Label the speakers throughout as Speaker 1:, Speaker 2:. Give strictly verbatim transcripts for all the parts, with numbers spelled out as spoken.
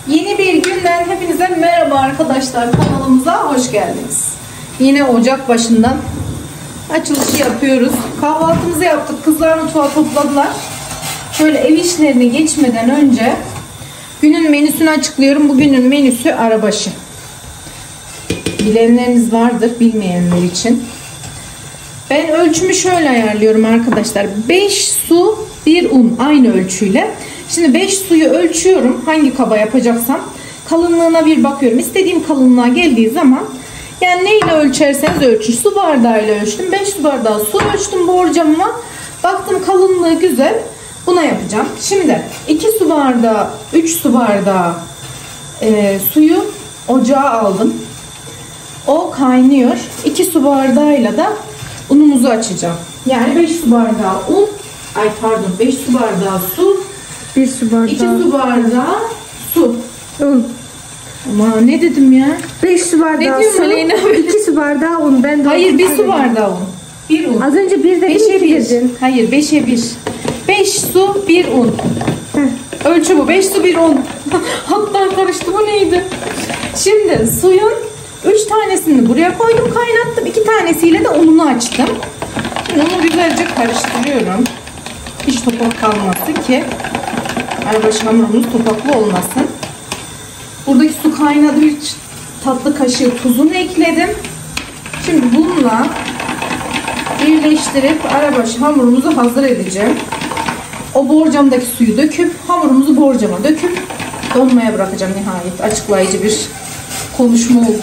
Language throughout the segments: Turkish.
Speaker 1: Yeni bir günden hepinize merhaba arkadaşlar, kanalımıza hoş geldiniz. Yine ocak başından açılışı yapıyoruz. Kahvaltımızı yaptık, kızlar mutfağı topladılar. Şöyle ev işlerine geçmeden önce günün menüsünü açıklıyorum. Bugünün menüsü arabaşı. Bilenleriniz vardır, bilmeyenler için. Ben ölçümü şöyle ayarlıyorum arkadaşlar. beş su bir un, aynı ölçüyle. Şimdi beş suyu ölçüyorum. Hangi kaba yapacaksam kalınlığına bir bakıyorum. İstediğim kalınlığa geldiği zaman, yani neyle ölçerseniz ölçün. Su bardağıyla ölçtüm. beş su bardağı su ölçtüm borcamıma. Baktım kalınlığı güzel. Buna yapacağım. Şimdi iki su bardağı, üç su bardağı e, suyu ocağa aldım. O kaynıyor. iki su bardağıyla da unumuzu açacağım. Yani beş su bardağı un, ay pardon beş su bardağı su,
Speaker 2: bir su bardağı,
Speaker 1: iki su bardağı su.
Speaker 2: Un.
Speaker 1: Ama ne dedim ya?
Speaker 2: beş su bardağı su, iki su bardağı un. Ben de
Speaker 1: Hayır, bir su bardağı un. Bir un.
Speaker 2: Az önce bir de
Speaker 1: beşe bir.
Speaker 2: dedin.
Speaker 1: Hayır, beşe bir. beş su bir un. Heh. Ölçü bu. beş su bir un. Hatta karıştı. Bu neydi? Şimdi suyun üç tanesini buraya koydum, kaynattım. iki tanesiyle de ununu açtım. Şimdi onu güzelce karıştırıyorum. Hiç topak kalmasın ki arabaşı hamurumuz topaklı olmasın. Buradaki su kaynadı. Bir tatlı kaşığı tuzunu ekledim. Şimdi bununla birleştirip arabaşı hamurumuzu hazır edeceğim. O borcamdaki suyu döküp hamurumuzu borcama döküp donmaya bırakacağım. Nihayet açıklayıcı bir konuşma oldu.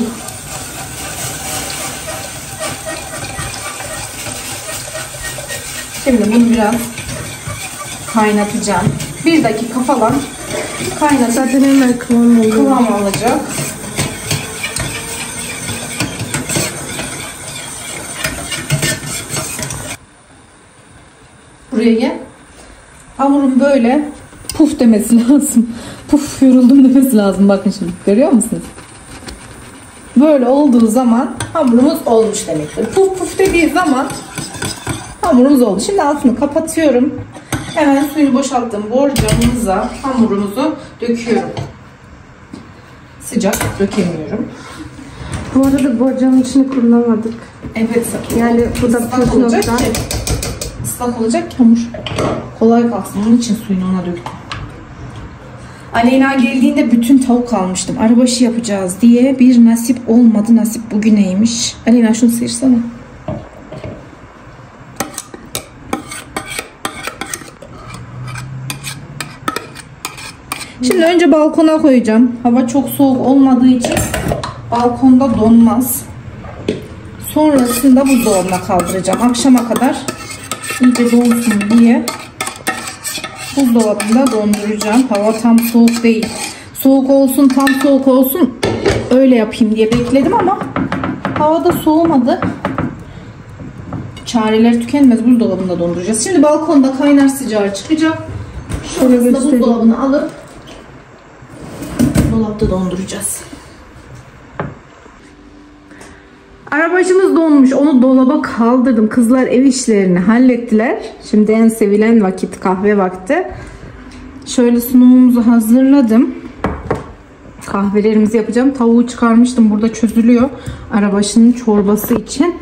Speaker 1: Şimdi bunu biraz kaynatacağım. Bir dakika falan kaynatıp
Speaker 2: zaten hemen kıvam oluyor.
Speaker 1: Kıvam alacak. Buraya gel. Hamurun böyle puf demesi lazım. Puf, yoruldum demesi lazım. Bakın şimdi, görüyor musunuz? Böyle olduğu zaman hamurumuz olmuş demektir. Puf puf dediği zaman hamurumuz oldu. Şimdi altını kapatıyorum. Hemen suyunu boşalttığım borcamımıza hamurumuzu döküyorum. Sıcak, dökemiyorum.
Speaker 2: Bu arada borcamın içini kullanmadık.
Speaker 1: Evet.
Speaker 2: Yani bu da
Speaker 1: ıslak olacak ki, ıslak olacak ki hamur kolay kalsın. Onun için suyunu ona döktüm. Aleyna geldiğinde bütün tavuk almıştım. Arabaşı yapacağız diye bir nasip olmadı. Nasip bugüneymiş. Aleyna şunu sıyırsana. Şimdi önce balkona koyacağım. Hava çok soğuk olmadığı için balkonda donmaz. Sonrasında buzdolabına kaldıracağım. Akşama kadar iyice donsun diye buzdolabında donduracağım. Hava tam soğuk değil. Soğuk olsun, tam soğuk olsun, öyle yapayım diye bekledim ama hava da soğumadı. Çareler tükenmez. Buzdolabında donduracağız. Şimdi balkonda kaynar sıcağı çıkacak. Şöyle buzdolabına alıp dolapta donduracağız. Arabaşımız donmuş. Onu dolaba kaldırdım. Kızlar ev işlerini hallettiler. Şimdi en sevilen vakit, kahve vakti. Şöyle sunumumuzu hazırladım. Kahvelerimizi yapacağım. Tavuğu çıkarmıştım. Burada çözülüyor. Arabaşının çorbası için.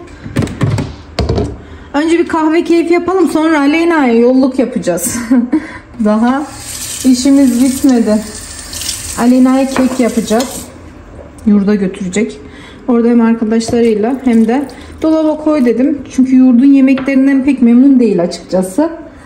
Speaker 1: Önce bir kahve keyfi yapalım. Sonra Aleyna'ya yolluk yapacağız. Daha işimiz bitmedi. Aleyna'ya kek yapacağız. Yurda götürecek. Orada hem arkadaşlarıyla hem de dolaba koy dedim. Çünkü yurdun yemeklerinden pek memnun değil açıkçası.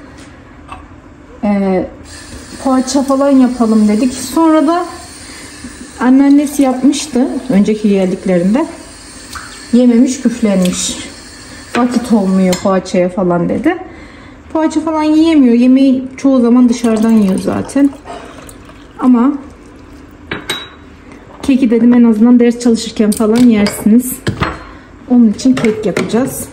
Speaker 1: Ee, poğaça falan yapalım dedik. Sonra da anneannesi yapmıştı. Önceki geldiklerinde. Yememiş, küflenmiş. Vakit olmuyor poğaçaya falan dedi. Poğaça falan yiyemiyor. Yemeği çoğu zaman dışarıdan yiyor zaten. Ama keki dedim, en azından ders çalışırken falan yersiniz. Onun için kek yapacağız.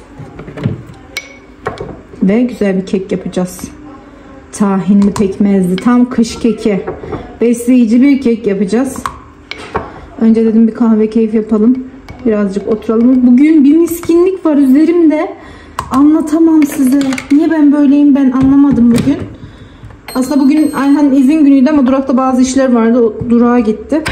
Speaker 1: Ve güzel bir kek yapacağız. Tahinli, pekmezli, tam kış keki. Besleyici bir kek yapacağız. Önce dedim bir kahve keyif yapalım. Birazcık oturalım. Bugün bir miskinlik var üzerimde. Anlatamam size. Niye ben böyleyim ben anlamadım bugün. Aslında bugün Ayhan'ın izin günüydü ama durakta bazı işler vardı. O durağa gitti.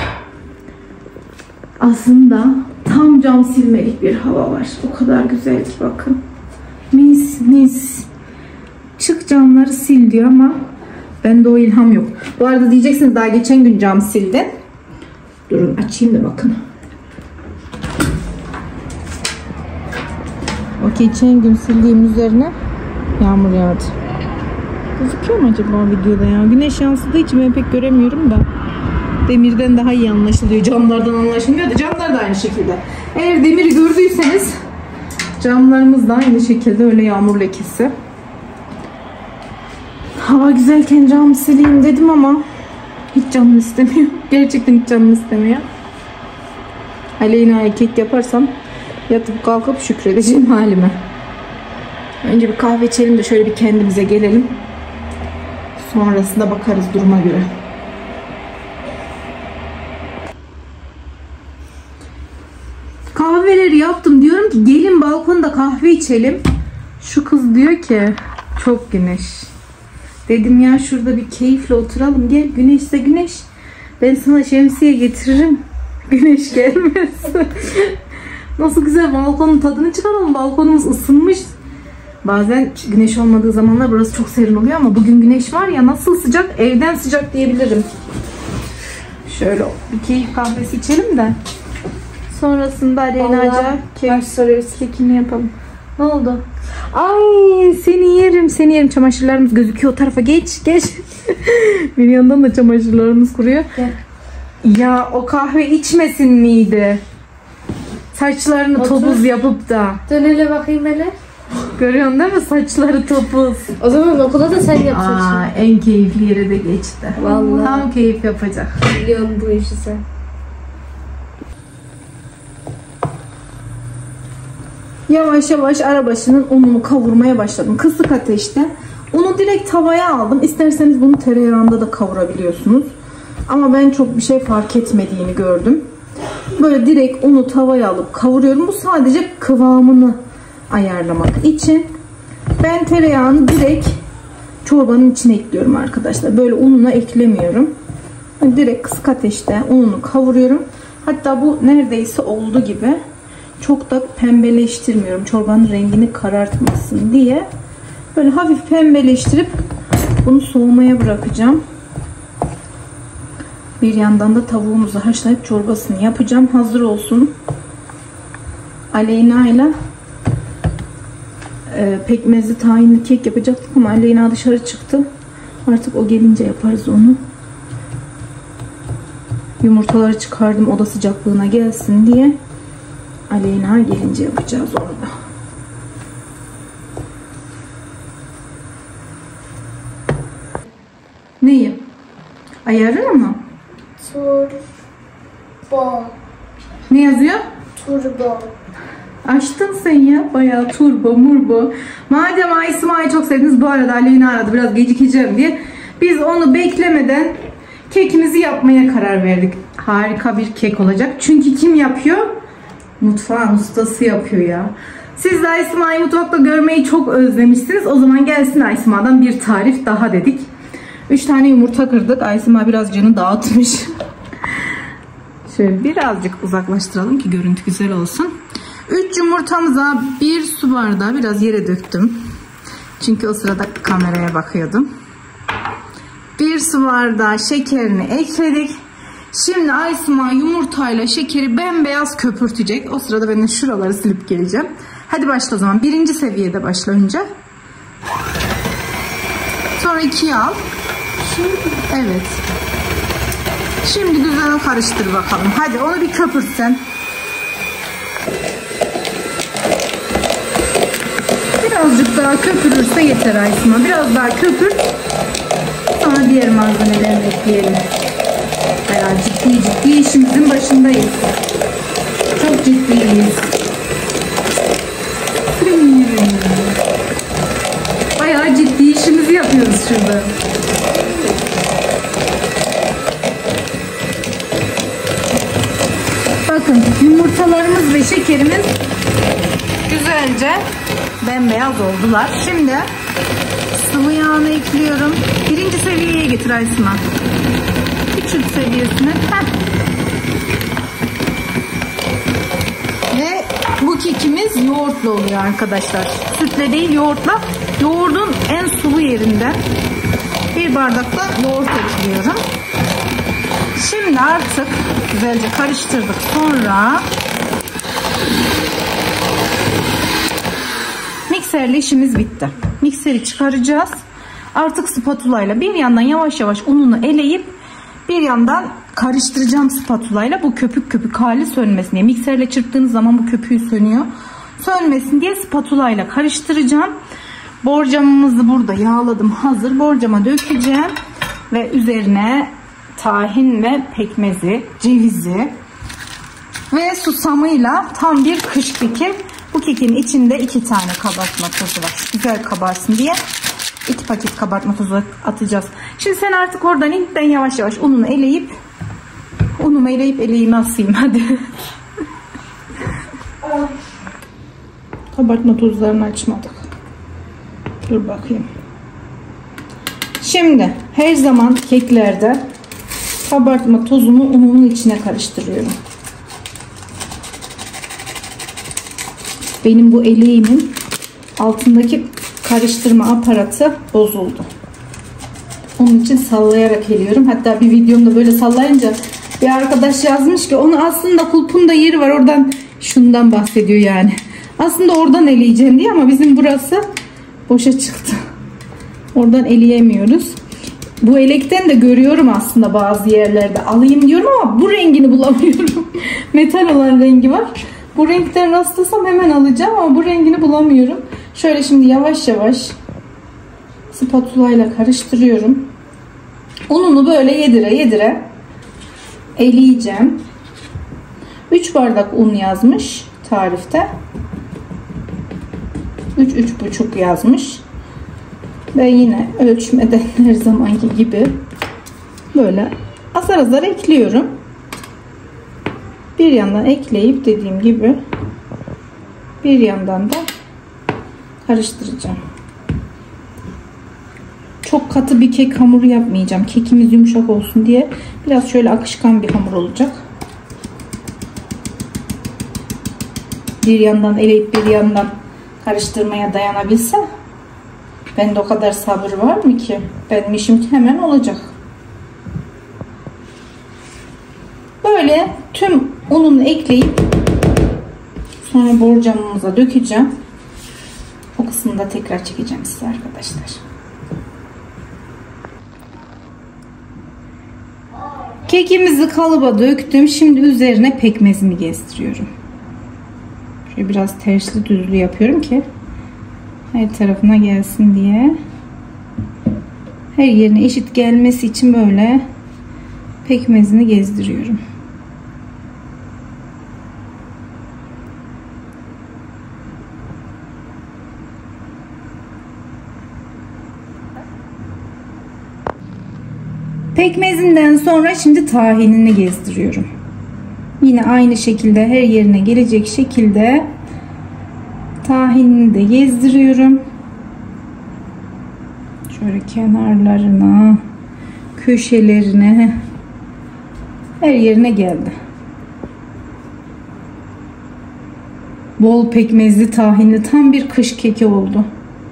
Speaker 1: Aslında tam cam silmelik bir hava var. O kadar güzel ki bakın. Mis mis. Çık camları sil diyor ama bende o ilham yok. Bu arada diyeceksiniz daha geçen gün cam sildin. Durun açayım da bakın. O geçen gün sildiğim üzerine yağmur yağdı. Gözüküyor mu acaba videoda ya? Güneş yansıdığı için ben pek göremiyorum da. Demirden daha iyi anlaşılıyor. Camlardan anlaşılmıyor da camlar da aynı şekilde. Eğer demiri gördüyseniz camlarımız da aynı şekilde öyle yağmur lekesi. Hava güzelken cam sileyim dedim ama hiç canım istemiyor. Gerçekten hiç canım istemiyor. Aleyna'ya kek yaparsam yatıp kalkıp şükredeceğim halime. Önce bir kahve içelim de şöyle bir kendimize gelelim. Sonrasında bakarız duruma göre. Kahveleri yaptım. Diyorum ki gelin balkonda kahve içelim. Şu kız diyor ki çok güneş. Dedim ya şurada bir keyifle oturalım. Gel güneşse güneş. Ben sana şemsiye getiririm. Güneş gelmez. Nasıl güzel balkonun tadını çıkaralım. Balkonumuz ısınmış. Bazen güneş olmadığı zamanlar burası çok serin oluyor ama bugün güneş var ya nasıl sıcak, evden sıcak diyebilirim. Şöyle bir keyif kahvesi içelim de sonrasında Aleyna'ca keyif soruyoruz, kekini yapalım. Ne oldu? Ay seni yerim, seni yerim. Çamaşırlarımız gözüküyor o tarafa, geç geç. Bir yandan da çamaşırlarımız kuruyor. Gel. Ya o kahve içmesin miydi? Saçlarını Otur. topuz yapıp da.
Speaker 2: Dön hele bakayım hele.
Speaker 1: Görüyorsun değil mi? Saçları topuz.
Speaker 2: O zaman okula da sen yapacaksın.
Speaker 1: Aa, en keyifli yere de geçti.
Speaker 2: Vallahi.
Speaker 1: Tam keyif yapacak.
Speaker 2: Biliyorum bu işi sen.
Speaker 1: Yavaş yavaş arabaşının ununu kavurmaya başladım. Kısık ateşte. Unu direkt tavaya aldım. İsterseniz bunu tereyağında da kavurabiliyorsunuz. Ama ben çok bir şey fark etmediğini gördüm. Böyle direkt unu tavaya alıp kavuruyorum. Bu sadece kıvamını ayarlamak için. Ben tereyağını direkt çorbanın içine ekliyorum arkadaşlar. Böyle ununa eklemiyorum. Direkt kısık ateşte ununu kavuruyorum. Hatta bu neredeyse oldu gibi. Çok da pembeleştirmiyorum. Çorbanın rengini karartmasın diye. Böyle hafif pembeleştirip bunu soğumaya bırakacağım. Bir yandan da tavuğumuzu haşlayıp çorbasını yapacağım. Hazır olsun. Aleyna ile e, pekmezli tahinli kek yapacaktık ama Aleyna dışarı çıktı. Artık o gelince yaparız onu. Yumurtaları çıkardım oda sıcaklığına gelsin diye. Aleyna gelince yapacağız onu da. Neyi? Ayarı mı?
Speaker 2: Turbo.
Speaker 1: Ne yazıyor?
Speaker 2: Turbo.
Speaker 1: Açtın sen ya. Bayağı turbo murbo. Madem Aysma'yı çok sevdiniz. Bu arada Aleyna aradı. Biraz gecikeceğim diye. Biz onu beklemeden kekimizi yapmaya karar verdik. Harika bir kek olacak. Çünkü kim yapıyor? Mutfağın ustası yapıyor ya. Siz de Aysma'yı mutfakta görmeyi çok özlemişsiniz. O zaman gelsin Aysma'dan bir tarif daha dedik. üç tane yumurta kırdık. Aysma biraz canı dağıtmış. Şöyle birazcık uzaklaştıralım ki görüntü güzel olsun. üç yumurtamıza bir su bardağı, biraz yere döktüm. Çünkü o sırada kameraya bakıyordum. bir su bardağı şekerini ekledik. Şimdi Aysma yumurtayla şekeri bembeyaz köpürtecek. O sırada ben de şuraları silip geleceğim. Hadi başla o zaman. Birinci seviyede başla önce. Sonra ikiye al. Evet. Şimdi güzel karıştır bakalım. Hadi onu bir köpürt sen. Birazcık daha köpürürse yeter Aysma. Biraz daha köpür. Sonra diğer malzemelerini ekleyelim. Bayağı ciddi ciddi işimizin başındayız. Çok ciddiyiz. Bayağı ciddi işimizi yapıyoruz şurada. Bakın yumurtalarımız ve şekerimiz güzelce bembeyaz oldular. Şimdi sıvı yağını ekliyorum. Birinci seviyeye getir Aysma. Küçük seviyesine. Heh. Ve bu kekimiz yoğurtlu oluyor arkadaşlar. Sütle değil, yoğurtla. Yoğurdun en sulu yerinde bir bardakla yoğurt ekliyorum. Şimdi artık güzelce karıştırdık. Sonra mikserle işimiz bitti. Mikseri çıkaracağız. Artık spatula ile bir yandan yavaş yavaş ununu eleyip bir yandan karıştıracağım spatula ile, bu köpük köpük hali sönmesin diye. Mikserle çırptığınız zaman bu köpüğü sönüyor. Sönmesin diye spatula ile karıştıracağım. Borcamımızı burada yağladım, hazır. Borcama dökeceğim ve üzerine tahin ve pekmezi, cevizi ve susamıyla tam bir kış keki. Bu kekin içinde iki tane kabartma tozu var. Güzel kabarsın diye iki paket kabartma tozu atacağız. Şimdi sen artık oradan in, ben yavaş yavaş ununu eleyip unumu eleyip eleğimi asayım hadi. Kabartma tozlarını açmadık. Dur bakayım. Şimdi her zaman keklerde kabartma tozumu unumun içine karıştırıyorum. Benim bu eleğimin altındaki karıştırma aparatı bozuldu. Onun için sallayarak eliyorum. Hatta bir videomda böyle sallayınca bir arkadaş yazmış ki onu aslında kulpunda yeri var, oradan şundan bahsediyor yani. Aslında oradan eleyeceğim diye ama bizim burası boşa çıktı. Oradan eleyemiyoruz. Bu elekten de görüyorum aslında bazı yerlerde. Alayım diyorum ama bu rengini bulamıyorum. Metal olan rengi var. Bu renkten rastlasam hemen alacağım ama bu rengini bulamıyorum. Şöyle şimdi yavaş yavaş spatula ile karıştırıyorum. Ununu böyle yedire yedire eleyeceğim. üç bardak un yazmış tarifte. üç üç buçuk yazmış. Ve yine ölçmeden her zamanki gibi böyle azar azar ekliyorum. Bir yandan ekleyip dediğim gibi bir yandan da karıştıracağım. Çok katı bir kek hamuru yapmayacağım. Kekimiz yumuşak olsun diye biraz şöyle akışkan bir hamur olacak. Bir yandan eleyip bir yandan karıştırmaya dayanabilse, bende o kadar sabır var mı ki? Benim işim hemen olacak. Böyle tüm ununu ekleyip sonra borcamımıza dökeceğim. O kısmını da tekrar çekeceğim size arkadaşlar. Kekimizi kalıba döktüm. Şimdi üzerine pekmezimi gezdiriyorum. Şöyle biraz tersli düzlü yapıyorum ki her tarafına gelsin diye. Her yerine eşit gelmesi için böyle pekmezini gezdiriyorum. Pekmezinden sonra şimdi tahinini gezdiriyorum. Yine aynı şekilde her yerine gelecek şekilde tahinini de gezdiriyorum. Şöyle kenarlarına, köşelerine, her yerine geldi. Bol pekmezli tahinli tam bir kış keki oldu.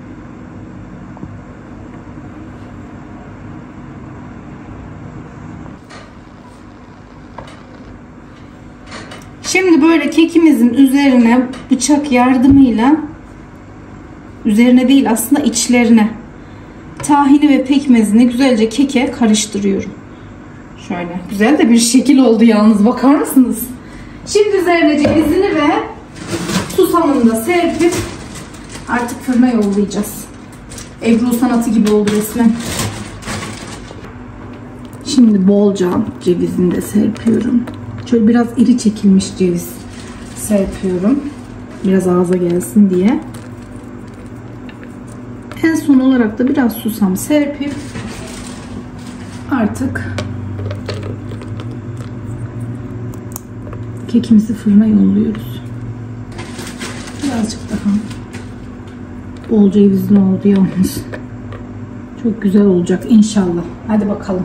Speaker 1: Şimdi böyle kekimizin üzerine bıçak yardımıyla, üzerine değil aslında içlerine, tahini ve pekmezini güzelce keke karıştırıyorum. Şöyle güzel de bir şekil oldu yalnız, bakar mısınız? Şimdi üzerine cevizini ve susamını da serpip artık fırına yollayacağız. Ebru sanatı gibi oldu resmen. Şimdi bolca cevizini de serpiyorum. Şöyle biraz iri çekilmiş ceviz serpiyorum. Biraz ağza gelsin diye. En son olarak da biraz susam serpip artık kekimizi fırına yolluyoruz. Birazcık daha Bol cevizli oldu yalnız. Çok güzel olacak inşallah. Hadi bakalım.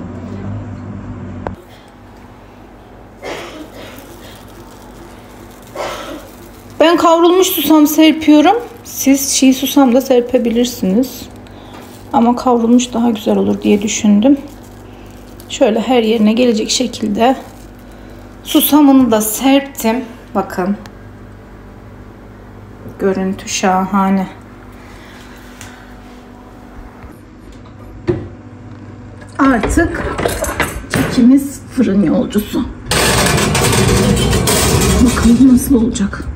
Speaker 1: Ben kavrulmuş susam serpiyorum. Siz çiğ susam da serpebilirsiniz. Ama kavrulmuş daha güzel olur diye düşündüm. Şöyle her yerine gelecek şekilde susamını da serptim. Bakın. Görüntü şahane. Artık kekimiz fırın yolcusu. Bakalım nasıl olacak.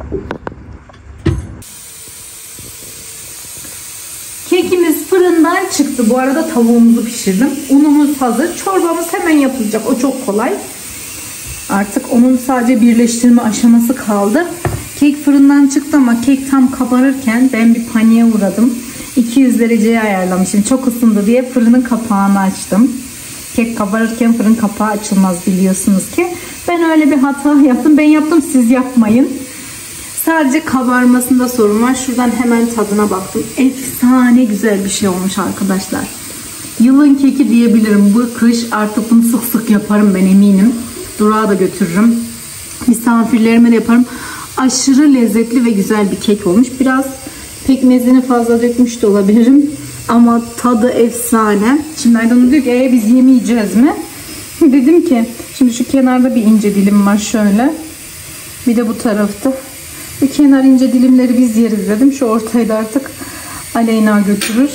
Speaker 1: Kekimiz fırından çıktı. Bu arada tavuğumuzu pişirdim. Unumuz hazır. Çorbamız hemen yapılacak. O çok kolay. Artık onun sadece birleştirme aşaması kaldı. Kek fırından çıktı ama kek tam kabarırken ben bir paniğe uğradım. iki yüz dereceye ayarlamışım. Çok ısındı diye fırının kapağını açtım. Kek kabarırken fırın kapağı açılmaz biliyorsunuz ki. Ben öyle bir hata yaptım. Ben yaptım, siz yapmayın. Sadece kabarmasında sorun var. Şuradan hemen tadına baktım. Efsane güzel bir şey olmuş arkadaşlar. Yılın keki diyebilirim. Bu kış artık bunu sık sık yaparım ben eminim. Durağa da götürürüm. Misafirlerime de yaparım. Aşırı lezzetli ve güzel bir kek olmuş. Biraz pekmezini fazla dökmüş de olabilirim. Ama tadı efsane. Şimdi Aydan diyor ki e, biz yemeyeceğiz mi? Dedim ki şimdi şu kenarda bir ince dilim var şöyle. Bir de bu tarafta. Bu kenar ince dilimleri biz yeriz dedim. Şu ortayı da artık Aleyna götürür.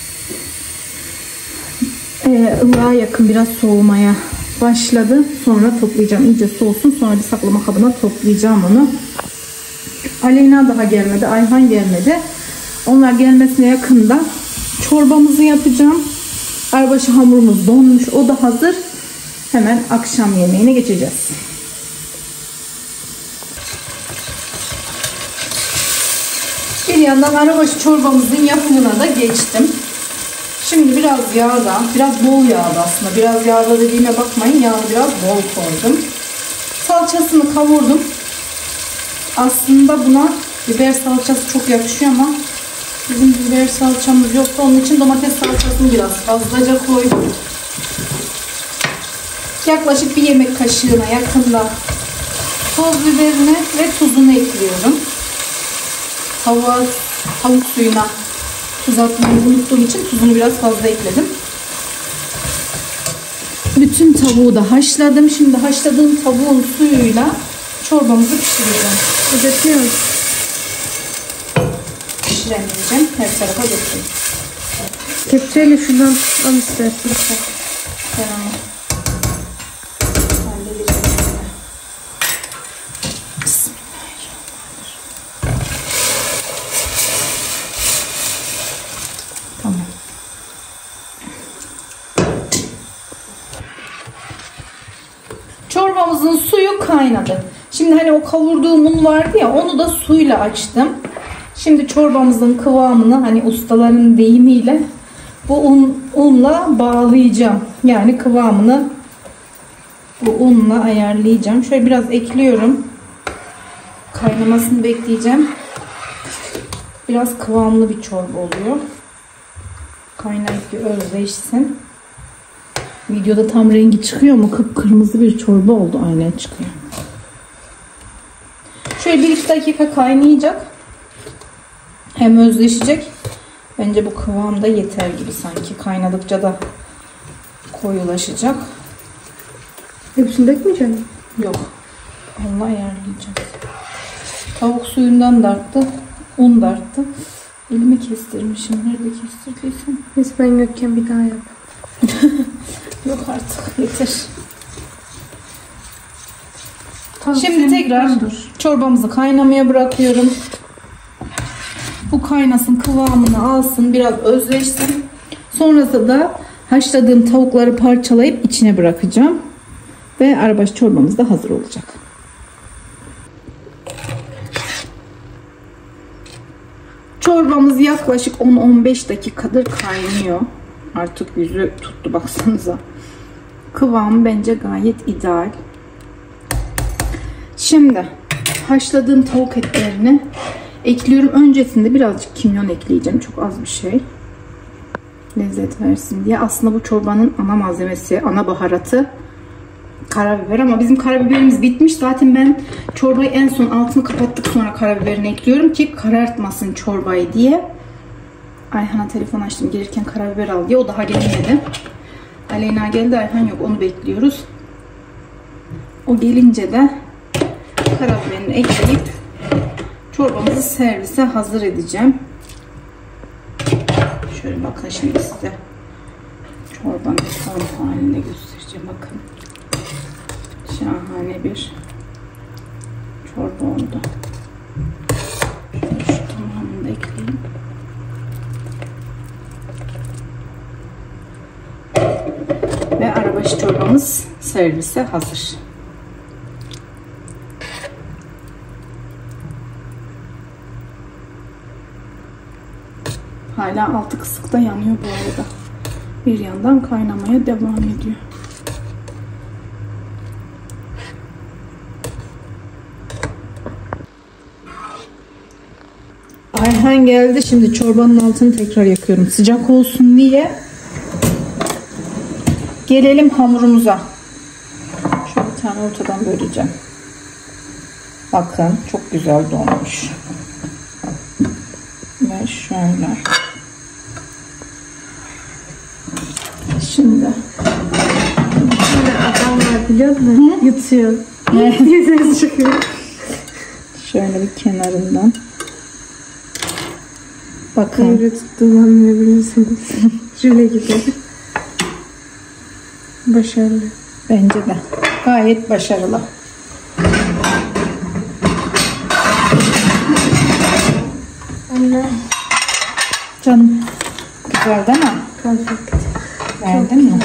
Speaker 1: Ee, ılığa yakın biraz soğumaya başladı. Sonra toplayacağım. İyice soğusun. Sonra bir saklama kabına toplayacağım onu. Aleyna daha gelmedi. Ayhan gelmedi. Onlar gelmesine yakında çorbamızı yapacağım. Arbaşı hamurumuz donmuş. O da hazır. Hemen akşam yemeğine geçeceğiz. Bir yandan arabaşı çorbamızın yapımına da geçtim. Şimdi biraz yağda, biraz bol yağda aslında. Biraz yağda dediğime bakmayın. Yağı biraz bol koydum. Salçasını kavurdum. Aslında buna biber salçası çok yakışıyor ama bizim biber salçamız yoksa onun için domates salçasını biraz fazlaca koydum. Yaklaşık bir yemek kaşığına yakında toz biberini ve tuzunu ekliyorum. Tavuğa, tavuk suyuna tuz atmayı unuttuğum için tuzunu biraz fazla ekledim. Bütün tavuğu da haşladım. Şimdi haşladığım tavuğun suyuyla çorbamızı pişireceğim.
Speaker 2: Ödetiyoruz.
Speaker 1: Pişiremeyeceğim. Her tarafa dökeyim.
Speaker 2: Kepçeyle şuradan al istersen.
Speaker 1: Tamam. Tamam. Çorbamızın suyu kaynadı. Şimdi hani o kavurduğum un vardı ya, onu da suyla açtım. Şimdi çorbamızın kıvamını hani ustaların deyimiyle bu un, unla bağlayacağım. Yani kıvamını bu unla ayarlayacağım. Şöyle biraz ekliyorum. Kaynamasını bekleyeceğim. Biraz kıvamlı bir çorba oluyor. Kaynayıp bir özleşsin. Videoda tam rengi çıkıyor mu? Kıpkırmızı bir çorba oldu. Aynen çıkıyor. Şöyle bir iki dakika kaynayacak. Hem özleşecek. Bence bu kıvamda yeter gibi sanki. Kaynadıkça da koyulaşacak.
Speaker 2: Hepsini dökmeyeceğim.
Speaker 1: Yok. Onunla ayarlayacağım. Tavuk suyundan da arttı. Un da arttı. Elimi kestirmişim. Nerede kestirdiysem.
Speaker 2: Neyse ben yokken bir daha yap.
Speaker 1: Yok artık. Yeter.
Speaker 2: Tamam,
Speaker 1: şimdi tekrar dur. Çorbamızı kaynamaya bırakıyorum. Bu kaynasın, kıvamını alsın, biraz özleşsin. Sonrasında da haşladığım tavukları parçalayıp içine bırakacağım. Ve arabaşı çorbamız da hazır olacak. Çorbamız yaklaşık on on beş dakikadır kaynıyor. Artık yüzü tuttu baksanıza. Kıvamı bence gayet ideal. Şimdi haşladığım tavuk etlerini ekliyorum. Öncesinde birazcık kimyon ekleyeceğim. Çok az bir şey. Lezzet versin diye. Aslında bu çorbanın ana malzemesi, ana baharatı karabiber ama bizim karabiberimiz bitmiş. Zaten ben çorbayı en son altını kapattık, sonra karabiberini ekliyorum ki karartmasın çorbayı diye. Ayhan'a telefon açtım, gelirken karabiber al diye. O daha gelmedi. Aleyna geldi, Ayhan yok, onu bekliyoruz. O gelince de karabiberini ekleyip çorbamızı servise hazır edeceğim. Şöyle bakın şimdi size çorbanın son halini göstereceğim. Bakın. Şahane bir çorba oldu. Şöyle şu tamamını da ekleyeyim. Ve arabaşı çorbamız servise hazır. Hala altı kısıkta yanıyor bu arada. Bir yandan kaynamaya devam ediyor. Ayhan geldi. Şimdi çorbanın altını tekrar yakıyorum. Sıcak olsun diye. Gelelim hamurumuza. Şöyle bir tane ortadan böleceğim. Bakın çok güzel donmuş. Ve şöyle. Şimdi.
Speaker 2: Şöyle adam var biliyor musun? Yutuyor. Yüzünüz çıkıyor.
Speaker 1: Şöyle bir kenarından. Bakın.
Speaker 2: Böyle tuttuğumu anlayabiliyorsunuz. Jöle gibi. Başarılı.
Speaker 1: Bence de. Gayet başarılı.
Speaker 2: Anne.
Speaker 1: Canım. Güzel değil mi?
Speaker 2: Perfect.
Speaker 1: Beğendin mi?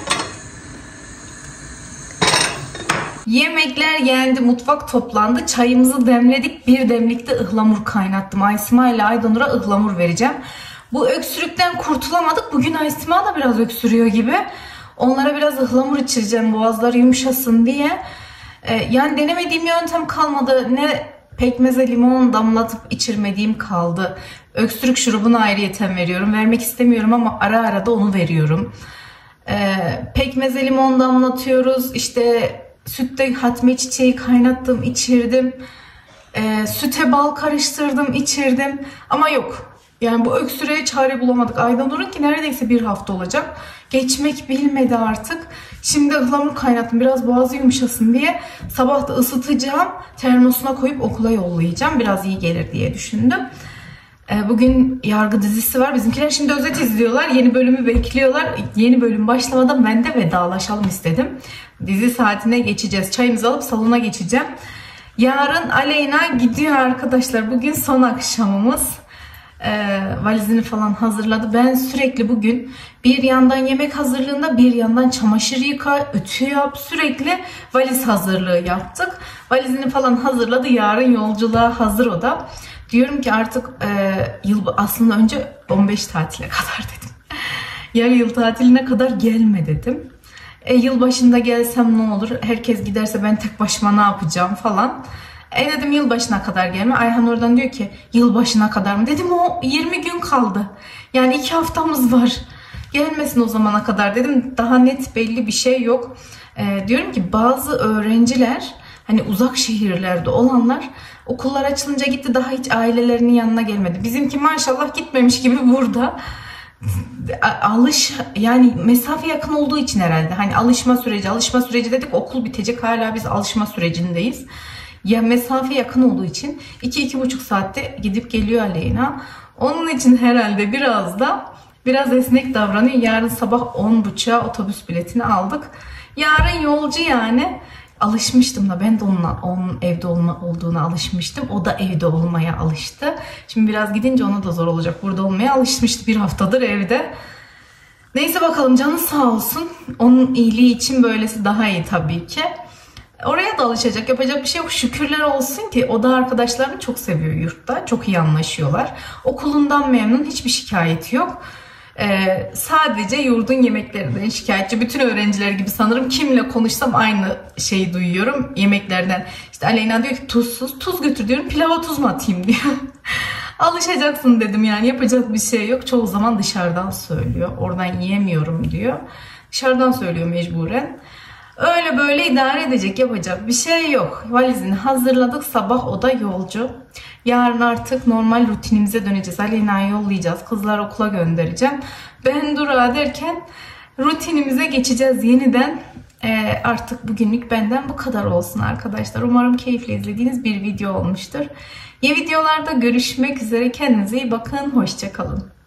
Speaker 1: Yemekler yendi, mutfak toplandı, çayımızı demledik, bir demlikte ıhlamur kaynattım. Aysima ile Aydanur'a ıhlamur vereceğim. Bu öksürükten kurtulamadık. Bugün Aysima da biraz öksürüyor gibi. Onlara biraz ıhlamur içireceğim, boğazları yumuşasın diye. Ee, yani denemediğim yöntem kalmadı. Ne pekmeze limon damlatıp içirmediğim kaldı. Öksürük şurubunu ayrıyeten veriyorum. Vermek istemiyorum ama ara ara da onu veriyorum. Ee, pekmeze limon damlatıyoruz. İşte sütte hatme çiçeği kaynattım, içirdim. Ee, süte bal karıştırdım, içirdim. Ama yok. Yani bu öksürüğe çare bulamadık. Aydanur'un ki neredeyse bir hafta olacak. Geçmek bilmedi artık. Şimdi ıhlamur kaynattım. Biraz boğazı yumuşasın diye. Sabah da ısıtacağım. Termosuna koyup okula yollayacağım. Biraz iyi gelir diye düşündüm. Ee, bugün yargı dizisi var. Bizimkiler şimdi özet izliyorlar. Yeni bölümü bekliyorlar. Yeni bölüm başlamadan ben de vedalaşalım istedim. Dizi saatine geçeceğiz. Çayımızı alıp salona geçeceğim. Yarın Aleyna gidiyor arkadaşlar. Bugün son akşamımız. Ee, valizini falan hazırladı. Ben sürekli bugün bir yandan yemek hazırlığında, bir yandan çamaşır yıka, ütü yap, sürekli valiz hazırlığı yaptık. Valizini falan hazırladı. Yarın yolculuğa hazır o da. Diyorum ki artık e, yıl aslında önce on beş tatile kadar dedim. Yarı yıl tatiline kadar gelme dedim. E, yılbaşında gelsem ne olur? Herkes giderse ben tek başıma ne yapacağım falan. E dedim yılbaşına kadar gelme. Ayhan oradan diyor ki yılbaşına kadar mı? Dedim o yirmi gün kaldı. Yani iki haftamız var. Gelmesin o zamana kadar dedim. Daha net belli bir şey yok. E, diyorum ki bazı öğrenciler hani uzak şehirlerde olanlar okullar açılınca gitti, daha hiç ailelerinin yanına gelmedi. Bizimki maşallah gitmemiş gibi burada. Alış yani mesafe yakın olduğu için herhalde. Hani alışma süreci, alışma süreci dedik, okul bitecek, hala biz alışma sürecindeyiz. Ya mesafe yakın olduğu için iki iki buçuk saatte gidip geliyor Aleyna. Onun için herhalde biraz da biraz esnek davranıyor. Yarın sabah on buçuğa otobüs biletini aldık. Yarın yolcu yani. Alışmıştım da ben de onunla, onun evde olma, olduğuna alışmıştım. O da evde olmaya alıştı. Şimdi biraz gidince ona da zor olacak. Burada olmaya alışmıştı, bir haftadır evde. Neyse bakalım, canı sağ olsun. Onun iyiliği için böylesi daha iyi tabii ki. Oraya da alışacak, yapacak bir şey yok. Şükürler olsun ki o da arkadaşlarını çok seviyor yurtta. Çok iyi anlaşıyorlar. Okulundan memnun, hiçbir şikayeti yok. Ee, sadece yurdun yemeklerinden şikayetçi. Bütün öğrenciler gibi sanırım kimle konuşsam aynı şeyi duyuyorum yemeklerden. İşte Aleyna diyor ki tuzsuz, tuz götür diyorum, pilava tuz mu atayım diyor. Alışacaksın dedim, yani yapacak bir şey yok. Çoğu zaman dışarıdan söylüyor, oradan yiyemiyorum diyor. Dışarıdan söylüyor mecburen. Öyle böyle idare edecek, yapacak bir şey yok. Valizini hazırladık, sabah o da yolcu. Yarın artık normal rutinimize döneceğiz. Aleyna'yı yollayacağız, kızları okula göndereceğim. Ben durağa derken rutinimize geçeceğiz yeniden. Ee, artık bugünlük benden bu kadar olsun arkadaşlar. Umarım keyifle izlediğiniz bir video olmuştur. Yeni videolarda görüşmek üzere. Kendinize iyi bakın. Hoşça kalın.